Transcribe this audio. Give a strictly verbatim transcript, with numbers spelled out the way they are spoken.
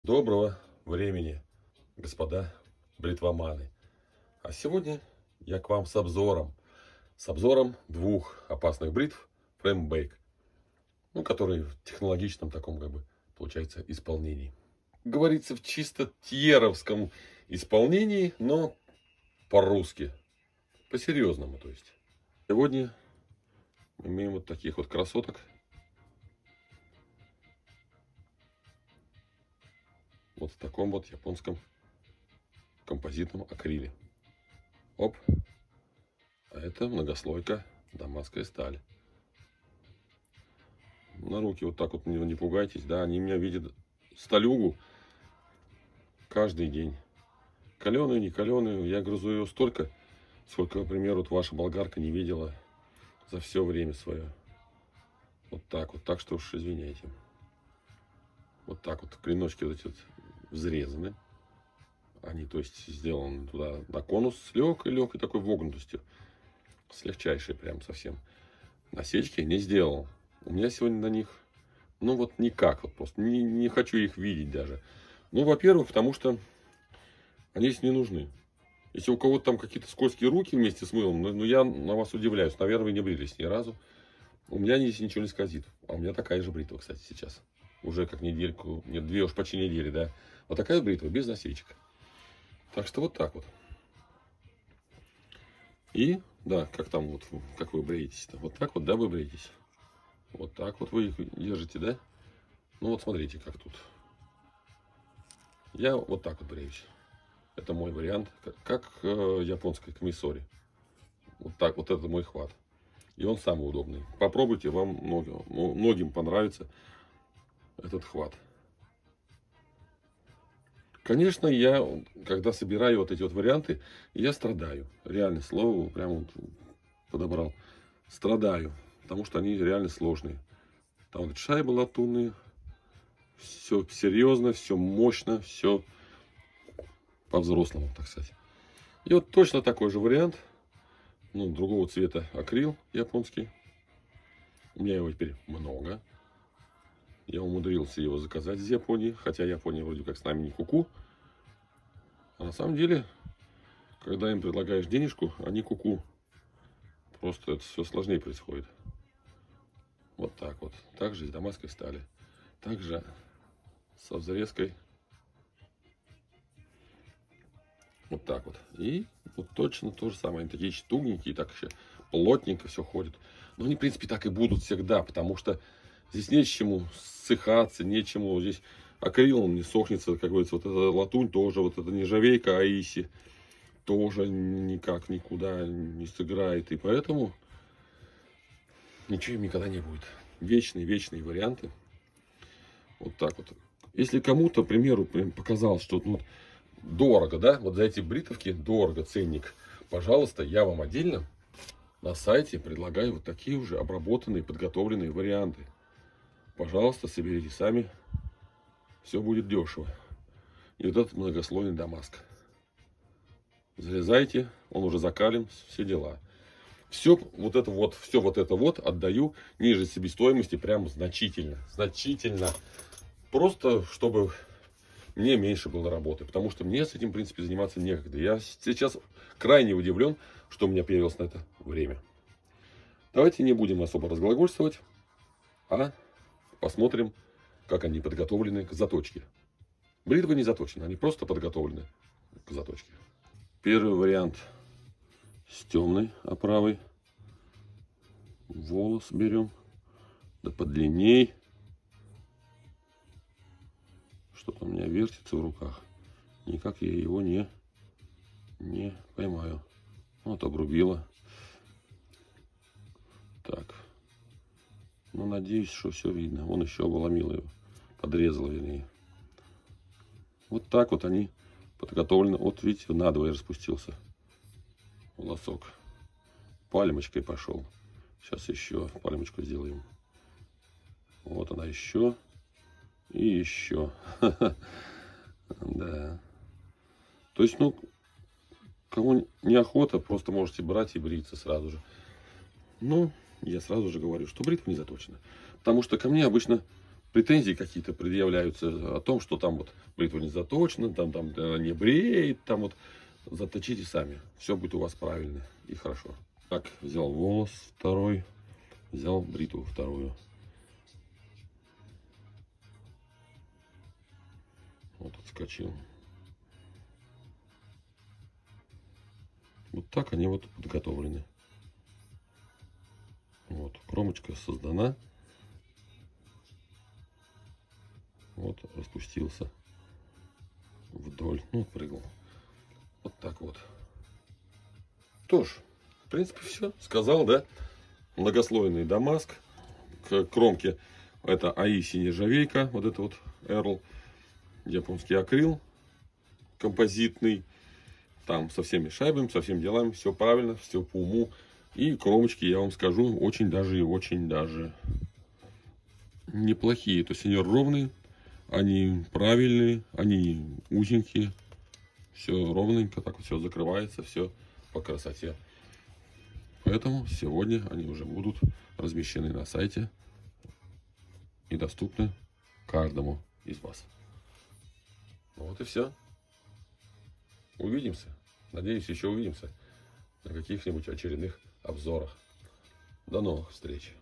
Доброго времени, господа бритвоманы. А сегодня я к вам с обзором. С обзором двух опасных бритв Frameback. Ну, которые в технологичном таком, как бы, получается, исполнении. Говорится в чисто тьеровском исполнении, но по-русски. По-серьезному, то есть. Сегодня мы имеем вот таких вот красоток. Вот в таком вот японском композитном акриле. Оп. А это многослойка дамасская сталь. На руки вот так вот не, не пугайтесь. Да, они меня видят сталюгу каждый день. Каленую, не каленую. Я грызу ее столько, сколько, например, вот ваша болгарка не видела за все время свое. Вот так вот. Так что уж извиняйте. Вот так вот. Клиночки вот эти вот взрезаны. Они, то есть, сделаны туда на конус с легкой-легкой такой вогнутостью. С легчайшей прям совсем. Насечки не сделал. У меня сегодня на них, ну вот никак. Вот просто не, не хочу их видеть даже. Ну, во-первых, потому что они здесь не нужны. Если у кого-то там какие-то скользкие руки вместе с мылом, ну, ну я на вас удивляюсь. Наверное, вы не брились ни разу. У меня здесь ничего не скользит. А у меня такая же бритва, кстати, сейчас. Уже как недельку, нет, две уж почти недели, да. Вот такая бритва, без насечек. Так что вот так вот. И, да, как там вот, как вы бреетесь-то? Вот так вот, да, вы бреетесь? Вот так вот вы их держите, да? Ну вот смотрите, как тут. Я вот так вот бреюсь. Это мой вариант, как, как э, японской камисори. Вот так, вот это мой хват. И он самый удобный. Попробуйте, вам много, многим понравится этот хват. Конечно, я, когда собираю вот эти вот варианты, я страдаю. Реально, слово прямо вот подобрал. Страдаю, потому что они реально сложные. Там вот шайбы латунные. Все серьезно, все мощно, все по-взрослому, так сказать. И вот точно такой же вариант. Ну, другого цвета акрил японский. У меня его теперь много. Я умудрился его заказать из Японии. Хотя Япония вроде как с нами не куку. А на самом деле, когда им предлагаешь денежку, они куку. Просто это все сложнее происходит. Вот так вот. Также из дамасской стали. Также со взрезкой. Вот так вот. И вот точно то же самое. Они такие тугенькие, так еще плотненько все ходит. Но они, в принципе, так и будут всегда, потому что здесь нечему ссыхаться, нечему. Здесь акрил, он не сохнется, как говорится. Вот эта латунь тоже, вот эта нержавейка Аиси тоже никак никуда не сыграет. И поэтому ничего им никогда не будет. Вечные, вечные варианты. Вот так вот. Если кому-то, к примеру, показалось, что ну, дорого, да, вот за эти бритовки дорого ценник, пожалуйста, я вам отдельно на сайте предлагаю вот такие уже обработанные, подготовленные варианты. Пожалуйста, соберите сами, все будет дешево. И вот этот многослойный дамаск. Залезайте, он уже закален, все дела. Все вот это вот, все вот это вот отдаю ниже себестоимости прям значительно, значительно. Просто чтобы мне меньше было работы, потому что мне с этим, в принципе, заниматься некогда. Я сейчас крайне удивлен, что у меня появилось на это время. Давайте не будем особо разглагольствовать, а посмотрим, как они подготовлены к заточке. Бритвы не заточены, они просто подготовлены к заточке. Первый вариант с темной оправой. Волос берем, да подлинней. Что-то у меня вертится в руках. Никак я его не, не поймаю. Вот обрубила. Так. Ну, надеюсь, что все видно. Вон еще обломила его. Подрезала, вернее. Вот так вот они подготовлены. Вот видите, надвое распустился волосок. Пальмочкой пошел. Сейчас еще пальмочку сделаем. Вот она еще. И еще. Да. То есть, ну, кому неохота, просто можете брать и бриться сразу же. Ну, я сразу же говорю, что бритва не заточена. Потому что ко мне обычно претензии какие-то предъявляются о том, что там вот бритва не заточена, там, там не бреет, там вот заточите сами. Все будет у вас правильно и хорошо. Так, взял волос второй, взял бритву вторую. Вот отскочил. Вот так они вот подготовлены. Вот, кромочка создана. Вот, распустился вдоль. Ну, прыгал. Вот так вот. Что ж, в принципе, все. Сказал, да? Многослойный дамаск. К кромке это АИ нержавейка. Вот это вот Эрл. Японский акрил. Композитный. Там со всеми шайбами, со всеми делами. Все правильно, все по уму. И кромочки, я вам скажу, очень даже и очень даже неплохие. То есть они ровные. Они правильные, они узенькие, все ровненько, так вот все закрывается, все по красоте. Поэтому сегодня они уже будут размещены на сайте и доступны каждому из вас. Вот и все. Увидимся. Надеюсь, еще увидимся на каких-нибудь очередных обзорах. До новых встреч.